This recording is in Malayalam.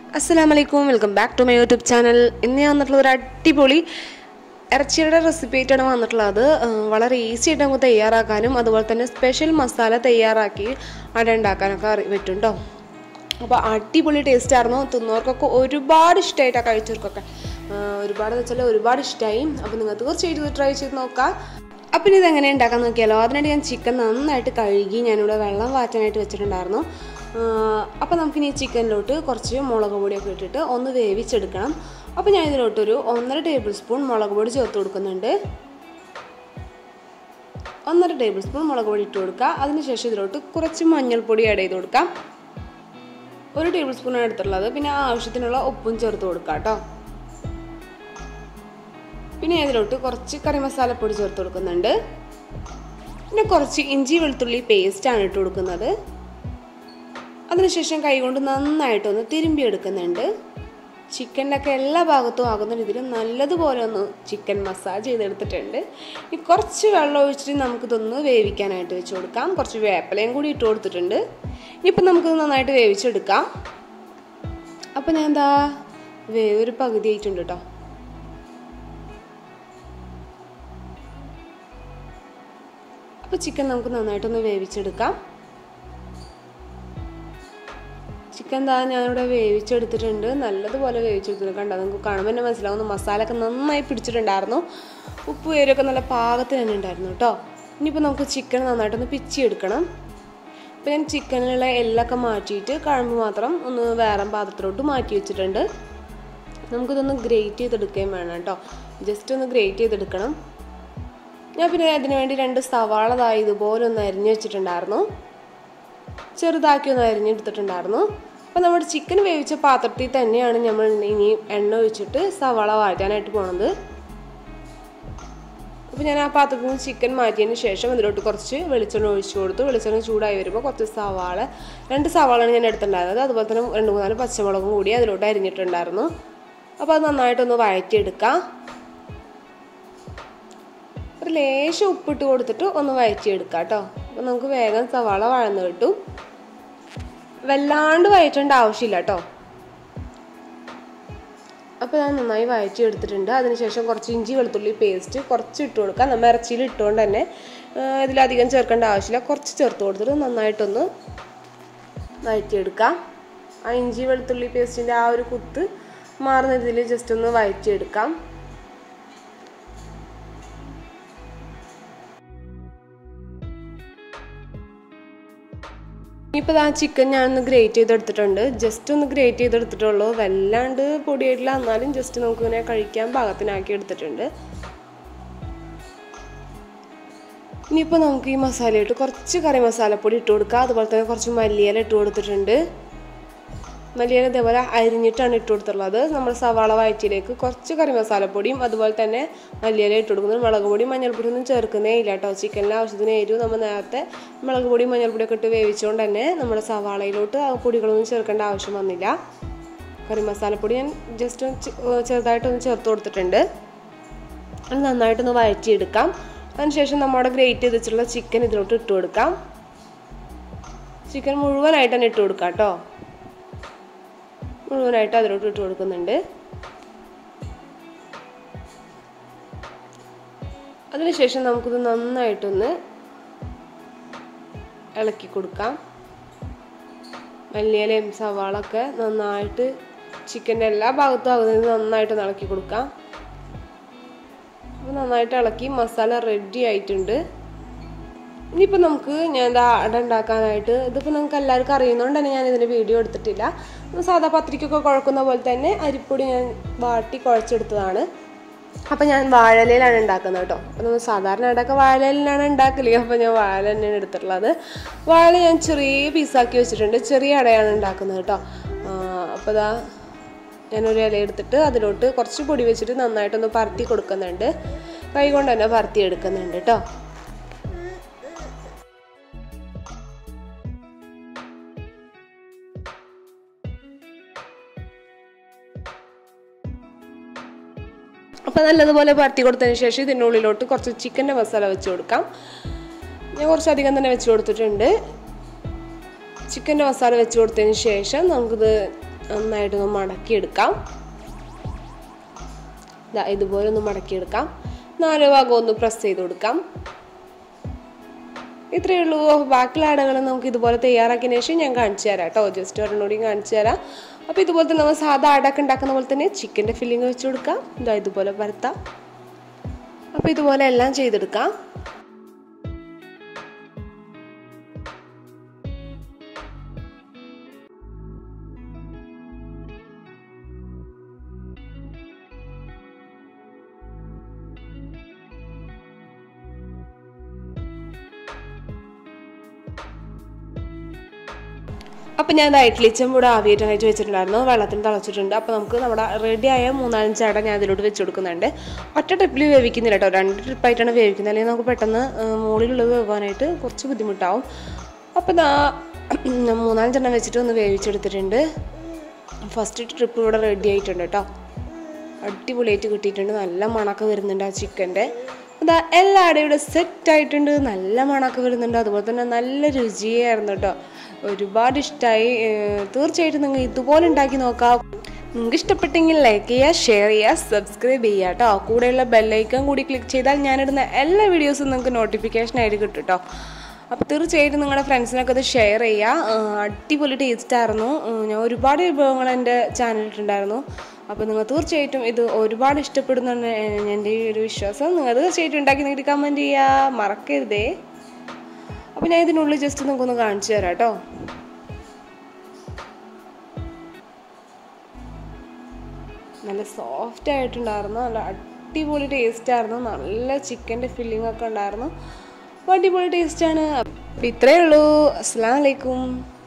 Assalamualaikum, welcome back to my YouTube channel. ഇന്ന് ഞാൻ വന്നിട്ടുള്ള ഒരു അടിപൊളി ഇറച്ചിയുടെ റെസിപ്പി ആയിട്ടാണ് വന്നിട്ടുള്ളത്. വളരെ ഈസി ആയിട്ട് നമുക്ക് തയ്യാറാക്കാനും അതുപോലെ തന്നെ സ്പെഷ്യൽ മസാല തയ്യാറാക്കി അട ഉണ്ടാക്കാനൊക്കെ പറ്റും ട്ടോ. അപ്പോൾ അടിപൊളി ടേസ്റ്റ് ആയിരുന്നു. തിന്നവർക്കൊക്കെ ഒരുപാട് ഇഷ്ടമായിട്ടാണ് കഴിച്ചവർക്കൊക്കെ. ഒരുപാടെന്ന് വെച്ചാൽ ഒരുപാട് ഇഷ്ടമായി. അപ്പോൾ നിങ്ങൾ തീർച്ചയായിട്ടും ഇത് ട്രൈ ചെയ്ത് നോക്കാം. അപ്പം ഇതെങ്ങനെ ഉണ്ടാക്കാൻ നോക്കിയാലോ. അതിനായിട്ട് ഞാൻ ചിക്കൻ നന്നായിട്ട് കഴുകി ഞാനിവിടെ വെള്ളം വാറ്റാനായിട്ട് വെച്ചിട്ടുണ്ടായിരുന്നു. അപ്പോൾ നമുക്കിനി ഈ ചിക്കനിലോട്ട് കുറച്ച് മുളക് പൊടിയൊക്കെ ഇട്ടിട്ട് ഒന്ന് വേവിച്ചെടുക്കണം. അപ്പോൾ ഞാൻ ഇതിലോട്ടൊരു 1.5 ടേബിൾ സ്പൂൺ മുളക് പൊടി ചേർത്ത് കൊടുക്കുന്നുണ്ട്. 1.5 ടേബിൾ സ്പൂൺ മുളക് പൊടി ഇട്ട് കൊടുക്കുക. അതിനുശേഷം ഇതിലോട്ട് കുറച്ച് മഞ്ഞൾപ്പൊടി ആഡ് ചെയ്ത് കൊടുക്കാം. 1 ടേബിൾ സ്പൂണാണ് എടുത്തുള്ളത്. പിന്നെ ആവശ്യത്തിനുള്ള ഉപ്പും ചേർത്ത് കൊടുക്കാം കേട്ടോ. പിന്നെ ഇതിലോട്ട് കുറച്ച് കറി മസാലപ്പൊടി ചേർത്ത് കൊടുക്കുന്നുണ്ട്. പിന്നെ കുറച്ച് ഇഞ്ചി വെളുത്തുള്ളി പേസ്റ്റാണ് ഇട്ട് കൊടുക്കുന്നത്. അതിനുശേഷം കൈകൊണ്ട് നന്നായിട്ടൊന്ന് തിരുമ്പിയെടുക്കുന്നുണ്ട്. ചിക്കൻ്റെ ഒക്കെ എല്ലാ ഭാഗത്തും ആകുന്ന രീതിയിൽ നല്ലതുപോലെ ഒന്ന് ചിക്കൻ മസാജ് ചെയ്തെടുത്തിട്ടുണ്ട്. ഈ കുറച്ച് വെള്ളം ഒഴിച്ചിട്ട് നമുക്കിതൊന്ന് വേവിക്കാനായിട്ട് വെച്ച് കൊടുക്കാം. കുറച്ച് വേപ്പിലയും കൂടി ഇട്ട് കൊടുത്തിട്ടുണ്ട്. ഇനിയിപ്പോൾ നമുക്കിത് നന്നായിട്ട് വേവിച്ചെടുക്കാം. അപ്പോൾ ഞാൻ എന്താ ഒരു പകുതി ആയിട്ടുണ്ട് കേട്ടോ. അപ്പോൾ ചിക്കൻ നമുക്ക് നന്നായിട്ടൊന്ന് വേവിച്ചെടുക്കാം. ചിക്കൻ ഞാനിവിടെ വേവിച്ചെടുത്തിട്ടുണ്ട്. നല്ലതുപോലെ വേവിച്ചെടുത്തിട്ടുണ്ട്. കണ്ടോ, നിങ്ങൾക്ക് കാണുമ്പോൾ തന്നെ മനസ്സിലാവുന്നു മസാലയൊക്കെ നന്നായി പിടിച്ചിട്ടുണ്ടായിരുന്നു. ഉപ്പ് എരിവൊക്കെ നല്ല പാകത്തിന് തന്നെ ഉണ്ടായിരുന്നു കേട്ടോ. ഇനിയിപ്പോൾ നമുക്ക് ചിക്കൻ നന്നായിട്ടൊന്ന് പിച്ചിയെടുക്കണം. അപ്പോൾ ഞാൻ ചിക്കനിലുള്ള എല്ലൊക്കെ മാറ്റിയിട്ട് കഴമ്പ് മാത്രം ഒന്ന് വേറെ പാത്രത്തിലോട്ട് മാറ്റി വെച്ചിട്ടുണ്ട്. നമുക്കിതൊന്ന് ഗ്രേറ്റ് ചെയ്തെടുക്കുകയും വേണം കേട്ടോ. ജസ്റ്റ് ഒന്ന് ഗ്രേറ്റ് ചെയ്തെടുക്കണം. ഞാൻ പിന്നെ അതിന് വേണ്ടി 2 സവാള ഇതുപോലെ ഒന്ന് അരിഞ്ഞ് വെച്ചിട്ടുണ്ടായിരുന്നു. ചെറുതാക്കി ഒന്ന് അരിഞ്ഞെടുത്തിട്ടുണ്ടായിരുന്നു. അപ്പോൾ നമ്മുടെ ചിക്കൻ വേവിച്ച പാത്രത്തിൽ തന്നെയാണ് നമ്മൾ ഇനി എണ്ണ ഒഴിച്ചിട്ട് സവാള വാറ്റാനായിട്ട് പോണത്. അപ്പോൾ ഞാൻ ആ പാത്രത്തിൽ നിന്ന് ചിക്കൻ മാറ്റിയതിന് ശേഷം ഇതിലോട്ട് കുറച്ച് വെളിച്ചെണ്ണ ഒഴിച്ചു കൊടുത്തു. വെളിച്ചെണ്ണ ചൂടായി വരുമ്പോൾ കുറച്ച് 2 സവാളാണ് ഞാൻ എടുത്തിട്ടുണ്ടായിരുന്നത്. അതുപോലെ തന്നെ 2-3 പച്ചമുളകും കൂടി അതിലോട്ട് അരിഞ്ഞിട്ടുണ്ടായിരുന്നു. അപ്പോൾ അത് നന്നായിട്ടൊന്ന് വഴറ്റിയെടുക്കാം. ഒരു ലേശം ഉപ്പിട്ട് കൊടുത്തിട്ട് ഒന്ന് വഴറ്റിയെടുക്കാം കേട്ടോ. അപ്പോൾ നമുക്ക് വേഗം സവാള വഴന്ന് കിട്ടും. വല്ലാണ്ട് വഴറ്റേണ്ട ആവശ്യമില്ല കേട്ടോ. അപ്പോൾ ഞാൻ നന്നായി വഴറ്റി എടുത്തിട്ടുണ്ട്. അതിനുശേഷം കുറച്ച് ഇഞ്ചി വെളുത്തുള്ളി പേസ്റ്റ് കുറച്ച് ഇട്ട് കൊടുക്കാം. നമ്മൾ ഇറച്ചിയിൽ ഇട്ടുകൊണ്ട് തന്നെ ഇതിലധികം ചേർക്കേണ്ട ആവശ്യമില്ല. കുറച്ച് ചേർത്ത് കൊടുത്തിട്ട് നന്നായിട്ടൊന്ന് വഴറ്റിയെടുക്കാം. ആ ഇഞ്ചി വെളുത്തുള്ളി പേസ്റ്റിൻ്റെ ആ ഒരു കുത്ത് മാറുന്ന ഇതിൽ ജസ്റ്റ് ഒന്ന് വഴറ്റിയെടുക്കാം. ഇപ്പോൾ ആ ചിക്കൻ ഞാനൊന്ന് ഗ്രേറ്റ് ചെയ്തെടുത്തിട്ടുണ്ട്. ജസ്റ്റ് ഒന്ന് ഗ്രേറ്റ് ചെയ്തെടുത്തിട്ടുള്ളൂ. വല്ലാണ്ട് പൊടിയായിട്ടില്ല. എന്നാലും ജസ്റ്റ് നമുക്കിങ്ങനെ കഴിക്കാൻ പാകത്തിനാക്കി എടുത്തിട്ടുണ്ട്. ഇനിയിപ്പോൾ നമുക്ക് ഈ മസാലയിട്ട് കുറച്ച് കറി മസാലപ്പൊടി ഇട്ട് കൊടുക്കുക. അതുപോലെ തന്നെ കുറച്ച് മല്ലിയില ഇട്ട് കൊടുത്തിട്ടുണ്ട്. മല്ലിയില ഇതേപോലെ അരിഞ്ഞിട്ടാണ് ഇട്ട് കൊടുത്തിട്ടുള്ളത്. നമ്മൾ സവാള വഴറ്റിയിലേക്ക് കുറച്ച് കറി മസാലപ്പൊടിയും അതുപോലെ തന്നെ മല്ലിയില ഇട്ട് കൊടുക്കുന്നത്. മുളക് പൊടി മഞ്ഞൾപ്പൊടി ഒന്നും ചേർക്കുന്നേ ഇല്ല കേട്ടോ. ചിക്കനിലെ ആവശ്യത്തിന് എരിവ് നമ്മൾ നേരത്തെ മുളക് പൊടി മഞ്ഞൾപ്പൊടിയൊക്കെ ഇട്ട് വേവിച്ചുകൊണ്ട് തന്നെ നമ്മുടെ സവാളയിലോട്ട് ആ പൊടികളൊന്നും ചേർക്കേണ്ട ആവശ്യം വന്നില്ല. കറി മസാലപ്പൊടി ഞാൻ ജസ്റ്റ് ചെറുതായിട്ടൊന്ന് ചേർത്ത് കൊടുത്തിട്ടുണ്ട്. അത് നന്നായിട്ടൊന്ന് വഴറ്റിയെടുക്കാം. അതിനുശേഷം നമ്മുടെ ഗ്രേറ്റ് ചെയ്ത് വെച്ചിട്ടുള്ള ചിക്കൻ ഇതിലോട്ട് ഇട്ട് കൊടുക്കാം. ചിക്കൻ മുഴുവനായിട്ട് തന്നെ ഇട്ട് കൊടുക്കാം കേട്ടോ. മുഴുവനായിട്ട് അതിലോട്ട് ഇട്ട് കൊടുക്കുന്നുണ്ട്. അതിനുശേഷം നമുക്കിത് നന്നായിട്ടൊന്ന് ഇളക്കി കൊടുക്കാം. മല്ലിയിലയും സവാളൊക്കെ നന്നായിട്ട് ചിക്കൻ്റെ എല്ലാ ഭാഗത്തും ആകുന്നത് നന്നായിട്ട് ഇളക്കി കൊടുക്കാം. അപ്പോൾ നന്നായിട്ട് ഇളക്കി മസാല റെഡി ആയിട്ടുണ്ട്. ഇനിയിപ്പോൾ നമുക്ക് ഞാൻ അട ഉണ്ടാക്കാനായിട്ട് ഇതിപ്പോൾ നമുക്ക് എല്ലാവർക്കും അറിയുന്നതുകൊണ്ട് തന്നെ ഞാൻ ഇതിൻ്റെ വീഡിയോ എടുത്തിട്ടില്ല. സാധാ പത്രിക്കൊക്കെ കുഴക്കുന്ന പോലെ തന്നെ അരിപ്പൊടി ഞാൻ വാട്ടി കുഴച്ചെടുത്തതാണ്. അപ്പോൾ ഞാൻ വാഴയിലയിലാണ് ഉണ്ടാക്കുന്നത് കേട്ടോ. അപ്പോൾ നമ്മൾ സാധാരണ അടക്കം വാഴയിലാണ് ഉണ്ടാക്കല്. അപ്പോൾ ഞാൻ വാഴ തന്നെയാണ് എടുത്തിട്ടുള്ളത്. വാഴ ഞാൻ ചെറിയ പീസാക്കി വെച്ചിട്ടുണ്ട്. ചെറിയ അടയാണ് ഉണ്ടാക്കുന്നത് കേട്ടോ. അപ്പോൾ ഞാനൊരു ഇല എടുത്തിട്ട് അതിലോട്ട് കുറച്ച് പൊടി വെച്ചിട്ട് നന്നായിട്ടൊന്ന് പരത്തി കൊടുക്കുന്നുണ്ട്. കൈ കൊണ്ട് തന്നെ പരത്തി എടുക്കുന്നുണ്ട് കേട്ടോ. അപ്പോൾ നല്ലതുപോലെ പരത്തി കൊടുത്തതിന് ശേഷം ഇതിൻ്റെ ഉള്ളിലോട്ട് കുറച്ച് ചിക്കൻ്റെ മസാല വെച്ച് കൊടുക്കാം. ഞാൻ കുറച്ചധികം തന്നെ വെച്ച് കൊടുത്തിട്ടുണ്ട്. ചിക്കൻ്റെ മസാല വെച്ച് കൊടുത്തതിന് ശേഷം നമുക്കിത് നന്നായിട്ടൊന്ന് മടക്കിയെടുക്കാം. ഇതുപോലെ ഒന്ന് മടക്കിയെടുക്കാം. 4 ഭാഗം ഒന്ന് പ്രസ് ചെയ്ത് കൊടുക്കാം. ഇത്രയേ ഉള്ളൂ. ബാക്കിയുള്ള അടകൾ നമുക്ക് ഇതുപോലെ തയ്യാറാക്കിയതിന് ശേഷം ഞാൻ കാണിച്ചു തരാം കേട്ടോ. ജസ്റ്റ് ഒരെണ്ണൂടി കാണിച്ചു തരാം. അപ്പോൾ ഇതുപോലെ തന്നെ നമ്മൾ സാധാ അടയൊക്കെ ഉണ്ടാക്കുന്ന പോലെ തന്നെ ചിക്കൻ്റെ ഫില്ലിങ് വെച്ച് കൊടുക്കാം. ഇതുപോലെ പരത്താം. അപ്പോൾ ഇതുപോലെ എല്ലാം ചെയ്തെടുക്കാം. അപ്പോൾ ഞാൻ ഇഡ്ഡലി ചെമ്പ് ഇവിടെ ആവിയായിട്ട് വെച്ചിട്ടുണ്ടായിരുന്നു. വെള്ളത്തിൽ തിളച്ചിട്ടുണ്ട്. അപ്പോൾ നമുക്ക് നമ്മുടെ റെഡിയായ 3-5 അട ഞാൻ അതിലോട്ട് വെച്ച് കൊടുക്കുന്നുണ്ട്. ഒറ്റ ട്രിപ്പിൽ വേവിക്കുന്നില്ല കേട്ടോ, 2 ട്രിപ്പായിട്ടാണ് വേവിക്കുന്നത്. അല്ലെങ്കിൽ നമുക്ക് പെട്ടെന്ന് മുകളിലുള്ളത് വേവാനായിട്ട് കുറച്ച് ബുദ്ധിമുട്ടാവും. അപ്പോൾ 3-5 എണ്ണം വെച്ചിട്ട് ഒന്ന് വേവിച്ചെടുത്തിട്ടുണ്ട്. ഫസ്റ്റ് ട്രിപ്പ് ഇവിടെ റെഡി ആയിട്ടുണ്ട് കേട്ടോ. അടിപൊളിയായിട്ട് കിട്ടിയിട്ടുണ്ട്. നല്ല മണമൊക്കെ വരുന്നുണ്ട് ആ ചിക്കൻ്റെ. എല്ലാ അടയും ഇവിടെ സെറ്റായിട്ടുണ്ട്. നല്ല മണമൊക്കെ വരുന്നുണ്ട്. അതുപോലെ തന്നെ നല്ല രുചിയായിരുന്നു കേട്ടോ. ഒരുപാട് ഇഷ്ടമായി. തീർച്ചയായിട്ടും നിങ്ങൾ ഇതുപോലെ ഉണ്ടാക്കി നോക്കാം. നിങ്ങൾക്ക് ഇഷ്ടപ്പെട്ടെങ്കിൽ ലൈക്ക് ചെയ്യുക, ഷെയർ ചെയ്യുക, സബ്സ്ക്രൈബ് ചെയ്യുക കേട്ടോ. കൂടെയുള്ള ബെല്ലൈക്കൺ കൂടി ക്ലിക്ക് ചെയ്താൽ ഞാനിടുന്ന എല്ലാ വീഡിയോസും നിങ്ങൾക്ക് നോട്ടിഫിക്കേഷനായിട്ട് കിട്ടും കേട്ടോ. അപ്പോൾ തീർച്ചയായിട്ടും നിങ്ങളുടെ ഫ്രണ്ട്സിനൊക്കെ അത് ഷെയർ ചെയ്യുക. അടിപൊളി ടേസ്റ്റായിരുന്നു. ഞാൻ ഒരുപാട് വിഭവങ്ങൾ എൻ്റെ ചാനലിട്ടുണ്ടായിരുന്നു. അപ്പോൾ നിങ്ങൾ തീർച്ചയായിട്ടും ഇത് ഒരുപാട് ഇഷ്ടപ്പെടുന്നതാണ് എൻ്റെ ഈ ഒരു വിശ്വാസം. നിങ്ങൾ തീർച്ചയായിട്ടും ഉണ്ടാക്കി നിങ്ങൾക്ക് കമൻറ്റ് ചെയ്യുക, മറക്കരുതേ. അപ്പോൾ ഞാൻ ഇതിനുള്ളിൽ ജസ്റ്റ് നിങ്ങൾക്കൊന്ന് കാണിച്ചു തരാം കേട്ടോ. നല്ല സോഫ്റ്റ് ആയിട്ടുണ്ടായിരുന്നു. നല്ല അടിപൊളി ടേസ്റ്റായിരുന്നു. നല്ല ചിക്കൻ്റെ ഫില്ലിംഗ് ഒക്കെ ഉണ്ടായിരുന്നു. അപ്പോൾ അടിപൊളി ടേസ്റ്റാണ്. അപ്പോൾ ഇത്രയേ ഉള്ളൂ. അസ്സലാമു അലൈക്കും.